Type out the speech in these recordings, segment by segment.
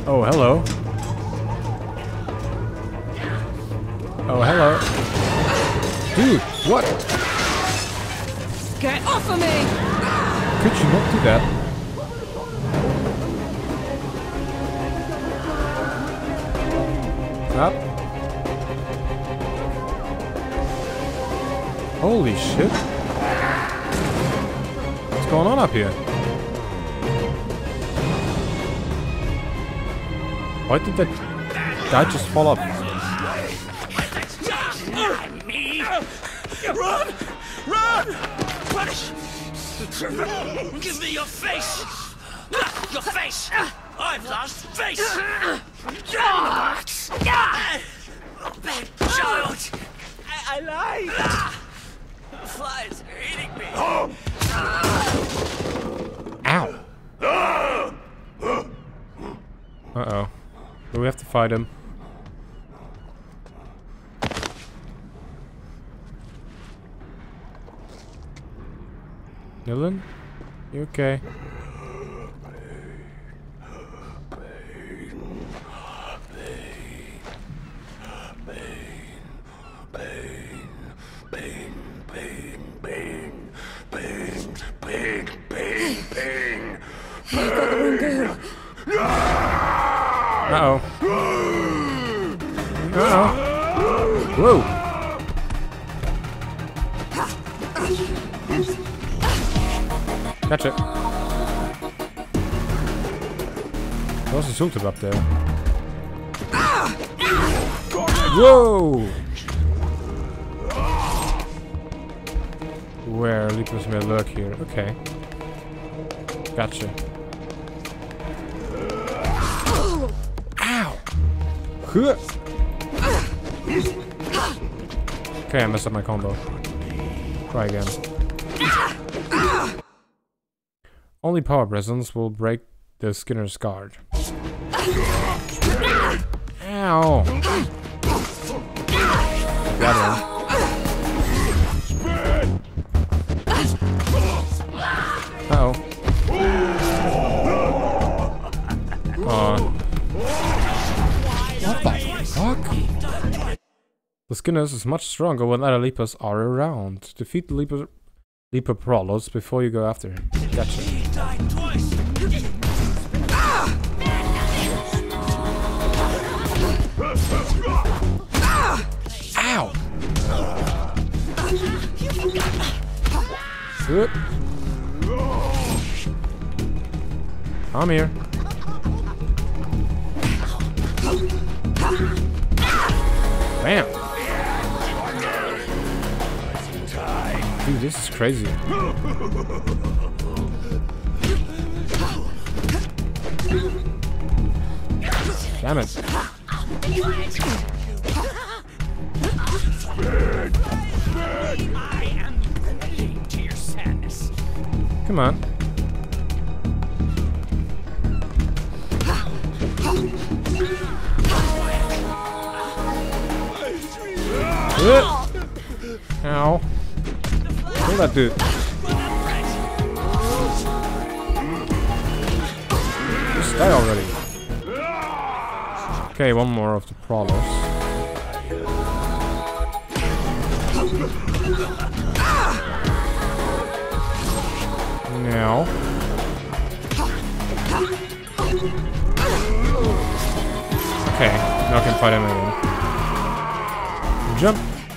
Oh, hello. Oh, hello. Dude, what? Get off of me! Could you not do that? Up. Holy shit. What's going on up here? Why did that guy just fall off? Run! Run! Give me your face! Your face! I've lost face! Bad child! I lied! The flies are eating me! Ow! Uh-oh. Do we have to fight him? Dylan? You okay? Uh-oh. Uh-oh. Whoa! Gotcha. There was a Zultib up there. Whoa! Where Lepus may lurk here. Okay. Gotcha. Ow! Okay, I messed up my combo. Try again. Only power presence will break the Skinner's guard. Ow! Got him. Uh-oh. What the fuck? The Skinners is much stronger when other Leapers are around. Defeat the Leaper Prolos before you go after him. Gotcha. Ow! Good. I'm here. Bam! Dude, this is crazy. Damn it. I am the key to your sadness. Come on. Ow. Kill that dude. Just die already. Okay, one more of the Prolos. Now. Okay, now I can fight him again. Jump.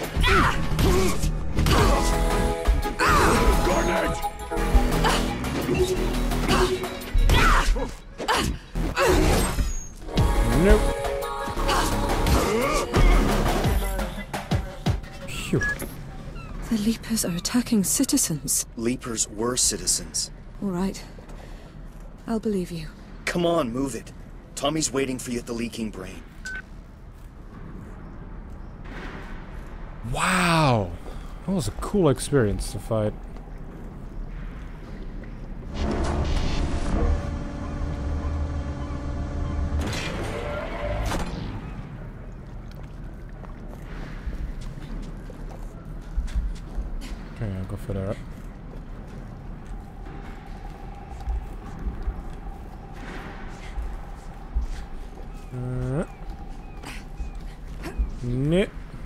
Nope. Phew. The Leapers are attacking citizens. Leapers were citizens. All right. I'll believe you. Come on, move it. Tommy's waiting for you at the Leaking Brain. Wow. That was a cool experience to fight. Okay, I'll go for that. No.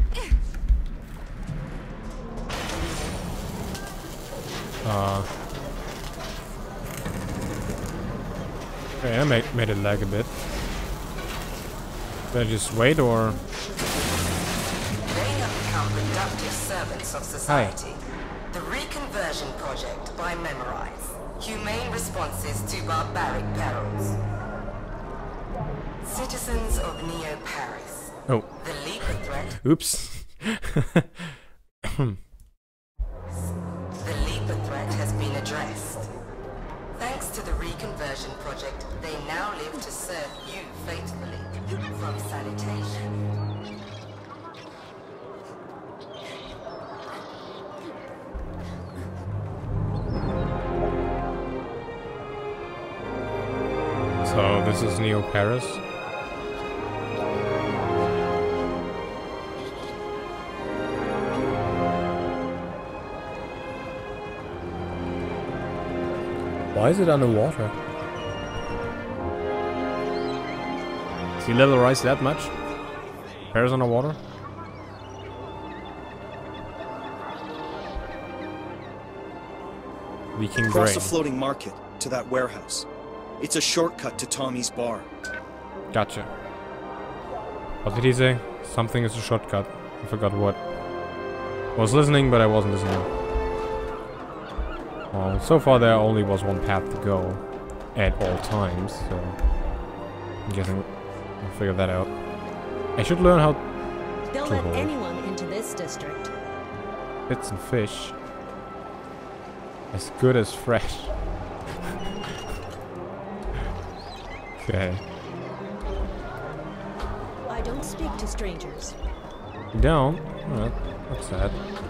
Okay, I made it lag a bit. Should I just wait or? They have become productive servants of society. The Reconversion Project by Memorize. Humane responses to barbaric perils. Citizens of Neo Paris. Oh. The Leaper threat. Oops. The Leaper threat has been addressed. Thanks to the Reconversion Project, they now live to serve you faithfully. From sanitation. So this is Neo Paris. Why is it underwater? Sea level rise that much? Paris underwater? Leaking Cross brain. the floating market to that warehouse. It's a shortcut to Tommy's bar. Gotcha. What did he say? Something is a shortcut. I forgot what. I was listening, but I wasn't listening. Well, so far there only was one path to go at all times, so I'm guessing I'll figure that out. I should learn how They'll to let hold anyone into this district. bits and fish. As good as fresh. Okay. I don't speak to strangers. Down? Oh, that's sad.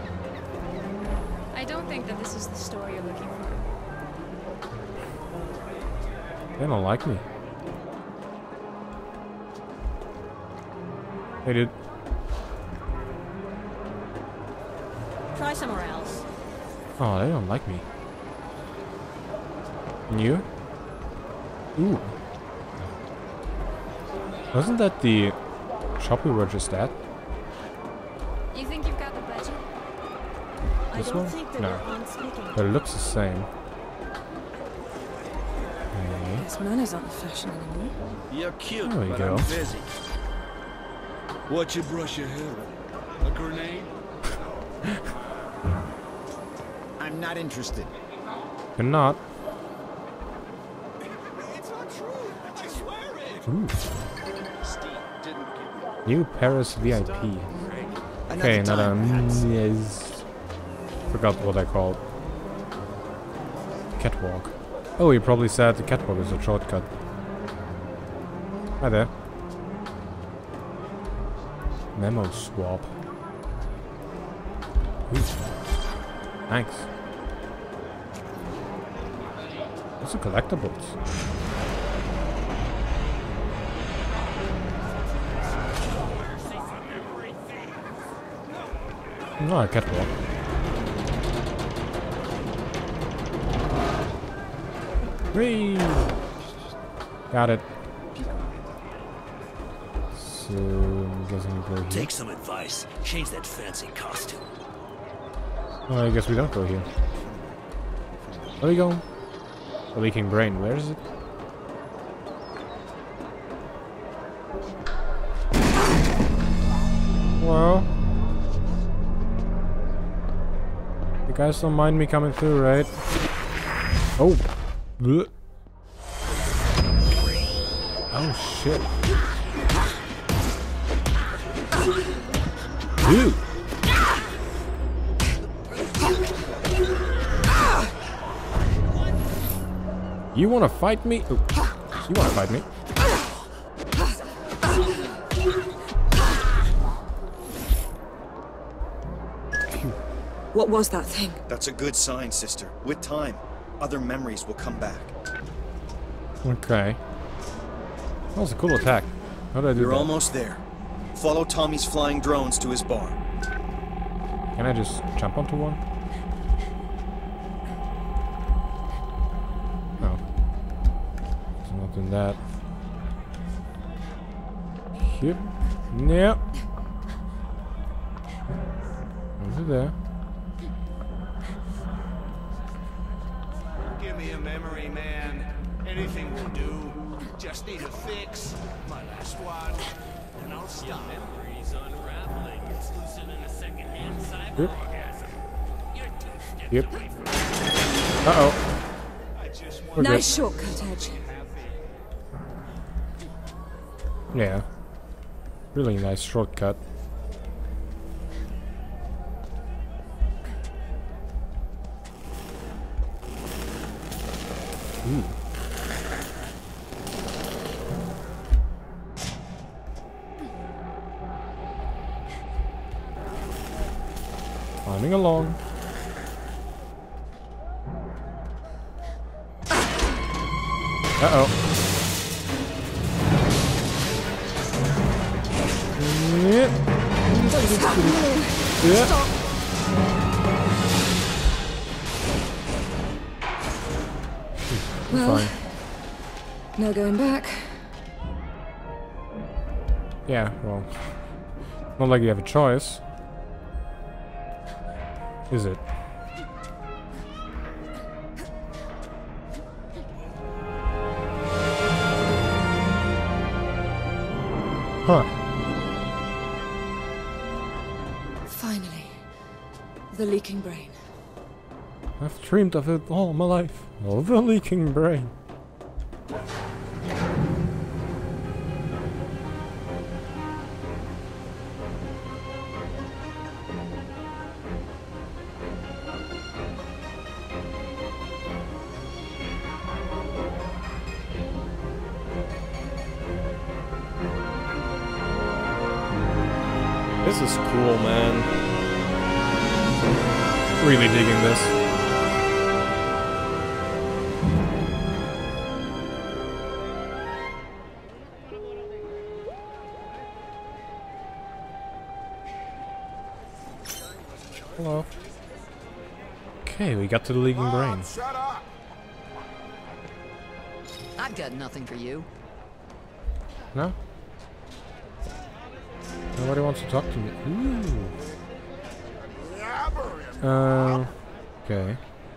I don't think that this is the store you're looking for. They don't like me. Hey, dude. Try somewhere else. Oh, they don't like me. And you? Ooh. Wasn't that the shop we were just at? You think you've got the budget? I This don't one? think that No. we're on speaking. But it looks the same. Okay. Guess manners aren't the fashion anymore. You're cute, There we but go. I'm busy. What you brush your hair with? A grenade? I'm not interested. You're not. It's not true. I swear it. Ooh. Steve didn't give New Paris VIP. Okay, another yes. Forgot what I called. Catwalk. Oh, you probably said the catwalk is a shortcut. Hi there. Memo swap. Ooh. Thanks. Those are collectibles. No, a catwalk. Whee! Got it. So, I'm guessing we go here. Take some advice. Change that fancy costume. Oh, I guess we don't go here. Where we go? The leaking brain. Where is it? Well, you guys don't mind me coming through, right? Oh. Blech. Oh shit. Dude. You wanna fight me? Oh. You wanna fight me? What was that thing? That's a good sign, sister. With time, other memories will come back. Okay. That was a cool attack. How did I do You're that? almost there. Follow Tommy's flying drones to his bar. Can I just jump onto one? No. I'm not doing that. Yep. Yep. Over there. Give me a memory, man. Anything will do. Just need a fix. My last one. And I'll stop. Memories unraveling. It's loosening a second-hand cyber orgasm. You're two steps Yep. away from Uh-oh. We're Nice shortcut, Edge. good. Yeah. Really nice shortcut. Ooh. Climbing along. Uh-oh. Yep. Yeah. Well, Fine. no going back. Yeah, well, not like you have a choice, is it? Huh. Finally. The leaking brain. I've dreamed of it all my life. Oh, the leaking brain. This is cool, man. Really digging this. Hello. Okay, we got to the leaking brain. Shut up! I've got nothing for you. No? Nobody wants to talk to me. Ooh. Okay.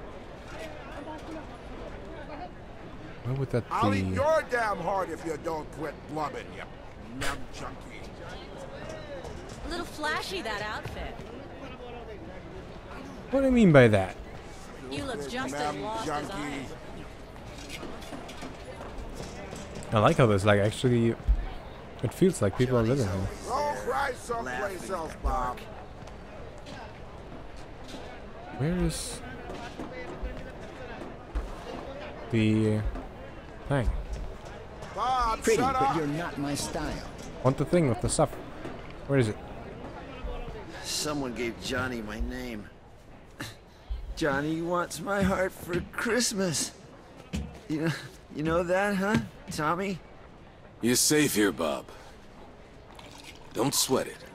What would that I'll be? eat your damn heart if you don't quit blubbing, you numb junkie. A little flashy, that outfit. What do you mean by that? You look just as lost as I am. I like how this, like, actually, it feels like people are living here. Go cry someplace else, Bob. Where is the thing? Bob, Pretty, shut but up. you're not my style. Want the thing with the stuff? Where is it? Someone gave Johnny my name. Johnny wants my heart for Christmas. You know that, huh, Tommy? You're safe here, Bob. Don't sweat it.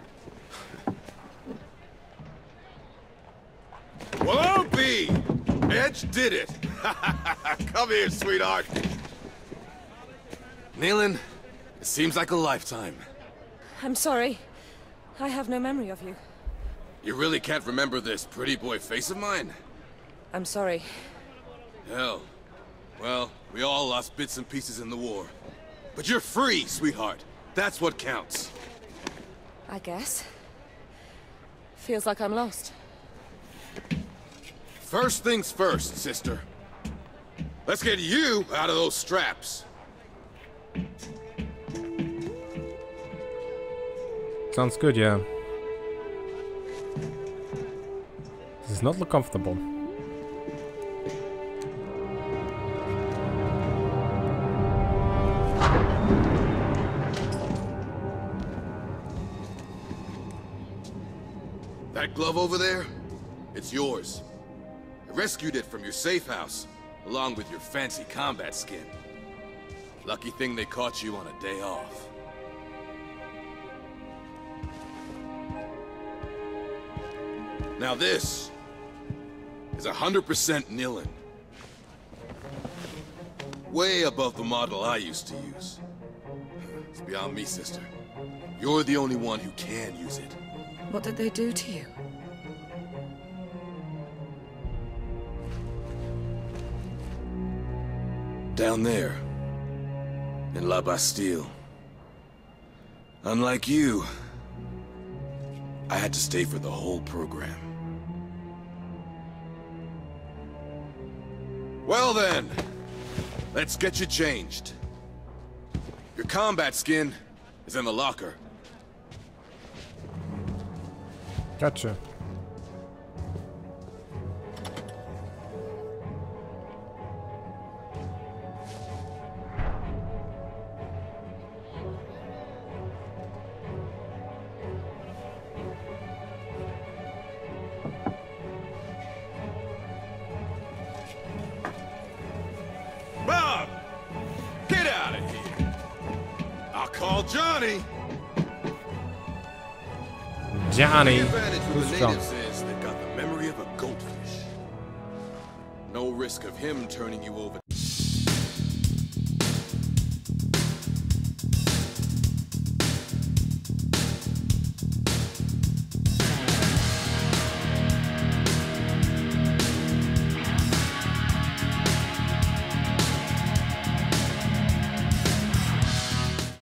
Well, I'll be! Edge did it! Come here, sweetheart. Nealon, it seems like a lifetime. I'm sorry. I have no memory of you. You really can't remember this pretty boy face of mine? I'm sorry. Hell. Well, we all lost bits and pieces in the war. But you're free, sweetheart. That's what counts. I guess. Feels like I'm lost. First things first, sister. Let's get you out of those straps. Sounds good, yeah. This does not look comfortable. That glove over there? It's yours. I rescued it from your safe house, along with your fancy combat skin. Lucky thing they caught you on a day off. Now this is 100% Nilin. Way above the model I used to use. It's beyond me, sister. You're the only one who can use it. What did they do to you? Down there, in La Bastille. Unlike you, I had to stay for the whole program. Well then, let's get you changed. Your combat skin is in the locker. Gotcha. Bob! Get out of here! I'll call Johnny! Johnny! The advantage with Who's the strong? natives is they've got the memory of a goldfish. No risk of him turning you over.